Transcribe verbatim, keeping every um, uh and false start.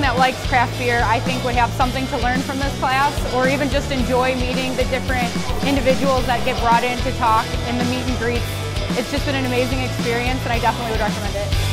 that likes craft beer, I think, would have something to learn from this class, or even just enjoy meeting the different individuals that get brought in to talk in the meet and greets. It's just been an amazing experience, and I definitely would recommend it.